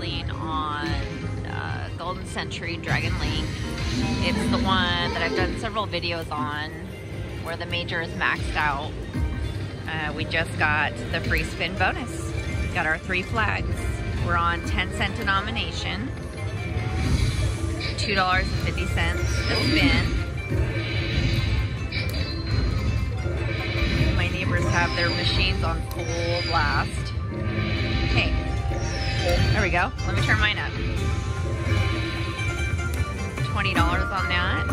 pulling on Golden Century Dragon Link. It's the one that I've done several videos on where the major is maxed out. We just got the free spin bonus. Got our 3 flags. We're on 10-cent denomination. $2.50 a spin. My neighbors have their machines on full blast. Hey, there we go. Let me turn mine up. $20 on that.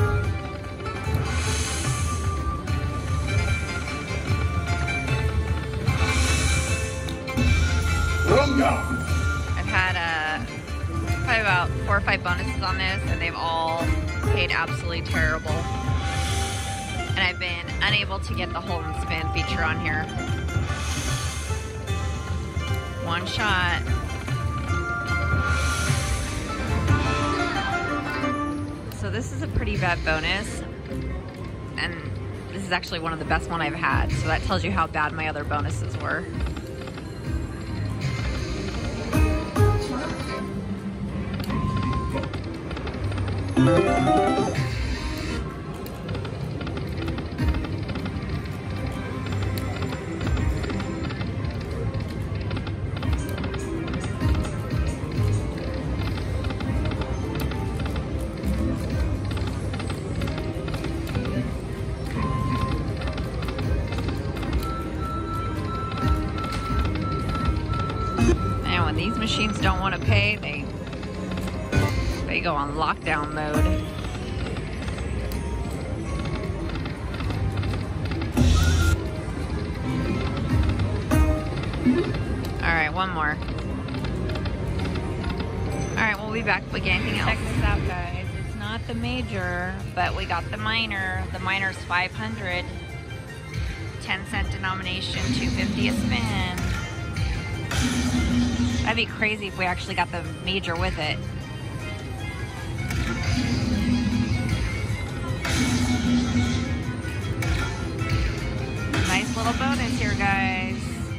I've had probably about 4 or 5 bonuses on this, and they've all paid absolutely terrible. And I've been unable to get the hold and spin feature on here. One shot. So this is a pretty bad bonus, and this is actually one of the best one I've had. So that tells you how bad my other bonuses were. And when these machines don't want to pay, they go on lockdown mode. All right, one more. All right, we'll be back with anything else. Check this out, guys. It's not the major, but we got the minor. The minor's 500. 10-cent denomination, $2.50 a spin. That'd be crazy if we actually got the major with it. Nice little bonus here, guys.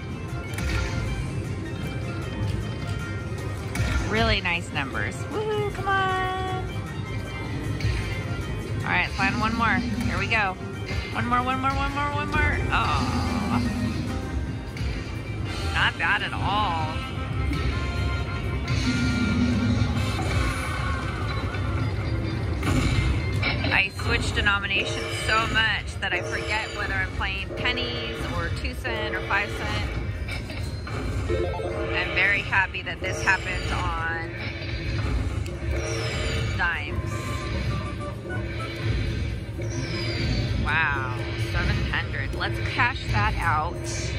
Really nice numbers. Woohoo, come on. All right, find one more. Here we go. One more. Oh. Not bad at all. I switch denominations so much that I forget whether I'm playing pennies or 2 cent or 5 cent. I'm very happy that this happened on dimes. Wow, 700. Let's cash that out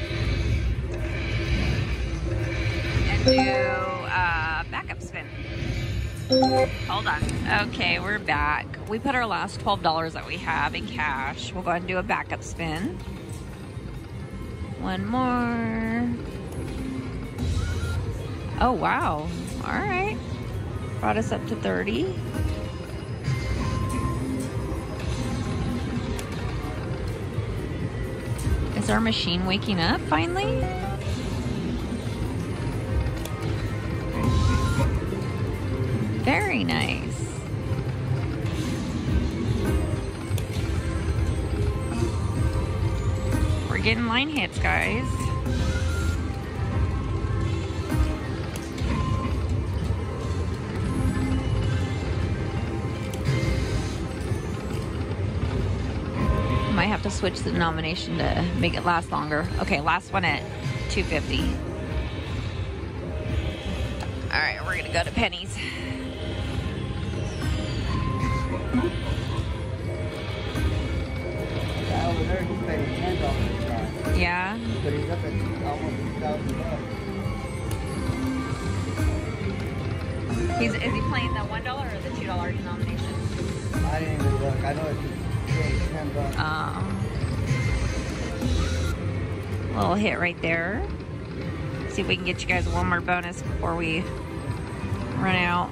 and do backup spin. Hold on. Okay, we're back. We put our last $12 that we have in cash. We'll go ahead and do a backup spin. One more. Oh, wow. All right. Brought us up to 30. Is our machine waking up finally? Very nice. We're getting line hits, guys. Might have to switch the denomination to make it last longer. Okay, last one at $2.50. All right, we're gonna go to pennies. Over there, he's paying $10 Yeah. but he's up at almost $1,000. Is he playing the $1 or the $2 denomination? I didn't even look. I know it's just $10. Little hit right there. See if we can get you guys one more bonus before we run out.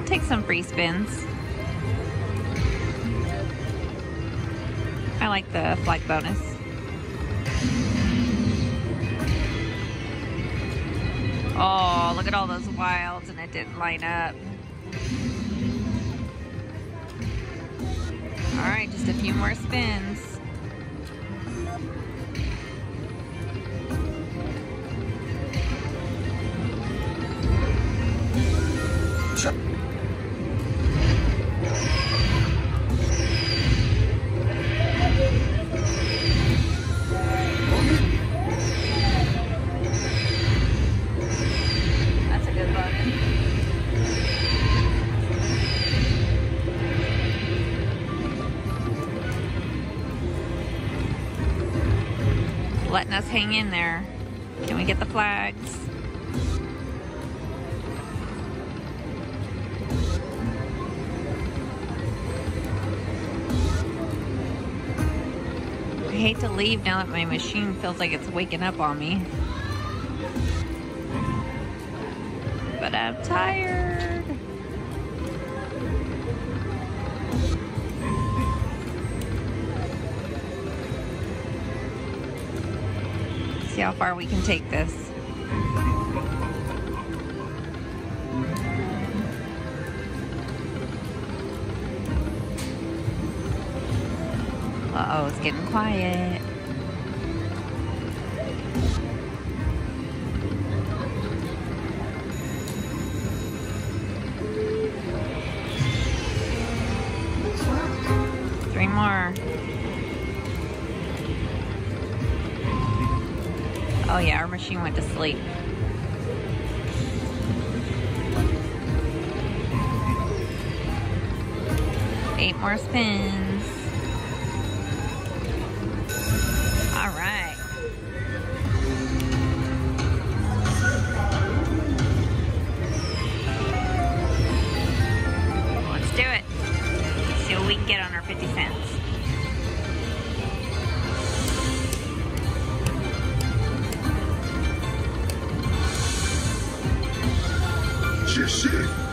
I'll take some free spins. I like the flag bonus. Oh, look at all those wilds, and it didn't line up. All right, just a few more spins. That's a good bonus. Letting us hang in there. Can we get the flags? I hate to leave now that my machine feels like it's waking up on me. But I'm tired. See how far we can take this. Uh-oh, it's getting quiet. Three more. Oh yeah, our machine went to sleep. Eight more spins. All right. Let's do it. See what we can get on our 50 cents. Shit.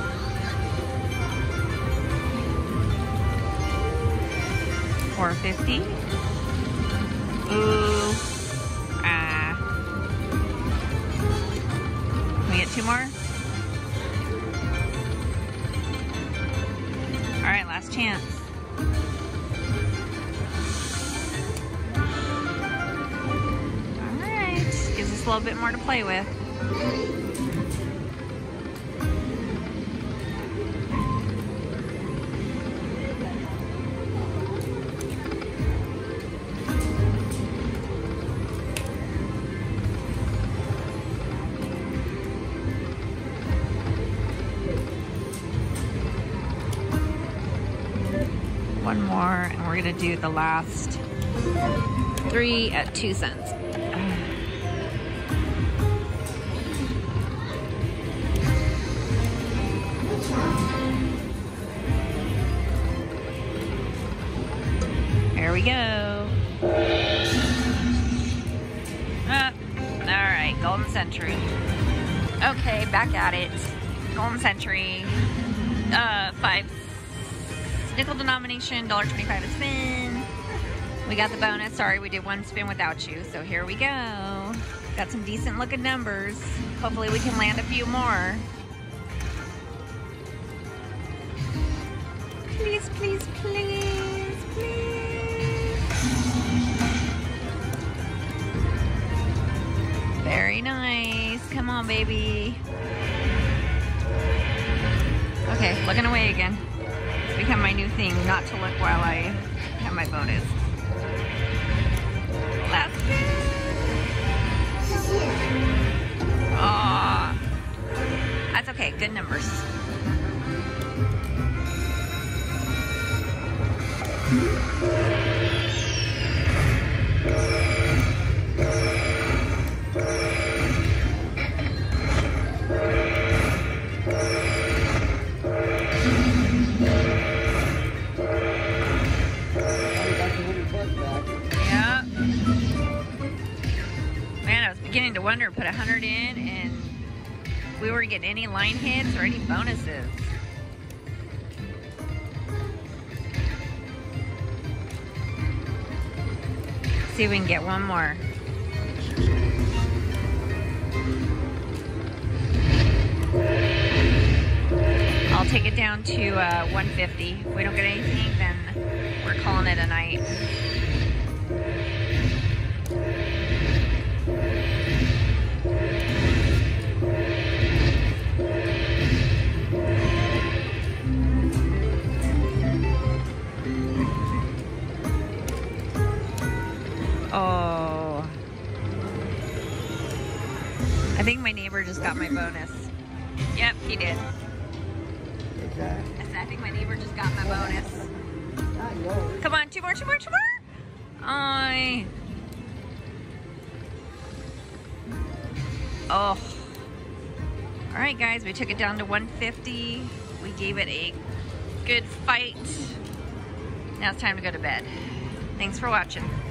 $4.50. Ooh. Can we get two more? All right, last chance. All right, gives us a little bit more to play with. One more, and we're gonna do the last three at 2 cents. Here we go. All right, Golden Century. Okay, back at it. Golden Century. 5 nickel denomination, $1.25 a spin. We got the bonus. Sorry, we did one spin without you. So here we go. Got some decent looking numbers. Hopefully we can land a few more. Please, please, please, please. Very nice. Come on, baby. Okay, looking away again. It's become my new thing, not to look while I have my bonus. Last spin. Aww. That's okay, good numbers. Yeah. Man, I was beginning to wonder, put 100 in and we weren't getting any line hits or any bonuses. see if we can get one more. I'll take it down to 150. If we don't get anything, then we're calling it a night. Oh, I think my neighbor just got my bonus. Yep, he did. I think my neighbor just got my bonus. Come on, two more. Oh. All right, guys, we took it down to 150. We gave it a good fight. Now it's time to go to bed. Thanks for watching.